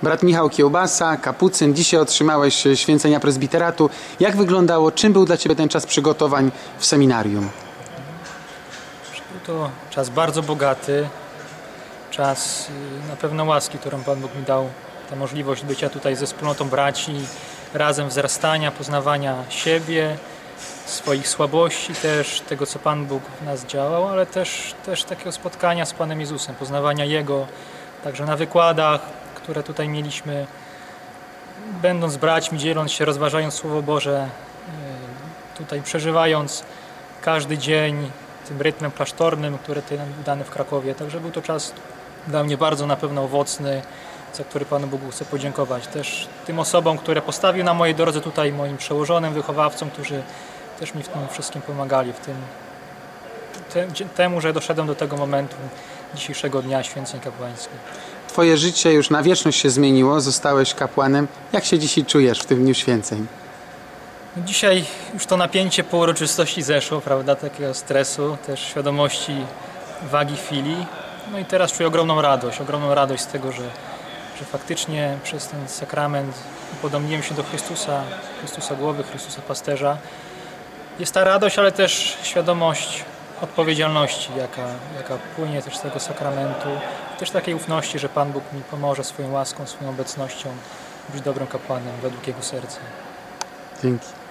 Brat Michał Kiełbasa, kapucyn. Dzisiaj otrzymałeś święcenia prezbiteratu. Jak wyglądało, czym był dla Ciebie ten czas przygotowań w seminarium? Był to czas bardzo bogaty, czas na pewno łaski, którą Pan Bóg mi dał, ta możliwość bycia tutaj ze wspólnotą braci, razem wzrastania, poznawania siebie, swoich słabości też, tego co Pan Bóg w nas działał, ale też takiego spotkania z Panem Jezusem, poznawania Jego, także na wykładach, które tutaj mieliśmy, będąc braćmi, dzieląc się, rozważając Słowo Boże, tutaj przeżywając każdy dzień tym rytmem klasztornym, który tutaj nam był dany w Krakowie. Także był to czas dla mnie bardzo na pewno owocny, za który Panu Bogu chcę podziękować. Też tym osobom, które postawił na mojej drodze tutaj, moim przełożonym, wychowawcom, którzy też mi w tym wszystkim pomagali, temu, że doszedłem do tego momentu dzisiejszego dnia święceń kapłańskich. Twoje życie już na wieczność się zmieniło, zostałeś kapłanem. Jak się dzisiaj czujesz w tym dniu święceń? Dzisiaj już to napięcie po uroczystości zeszło, prawda, takiego stresu, też świadomości wagi chwili. No i teraz czuję ogromną radość z tego, że faktycznie przez ten sakrament upodobniłem się do Chrystusa głowy, Chrystusa pasterza. Jest ta radość, ale też świadomość odpowiedzialności, jaka płynie też z tego sakramentu. I też takiej ufności, że Pan Bóg mi pomoże swoją łaską, swoją obecnością być dobrym kapłanem według Jego serca. Dzięki.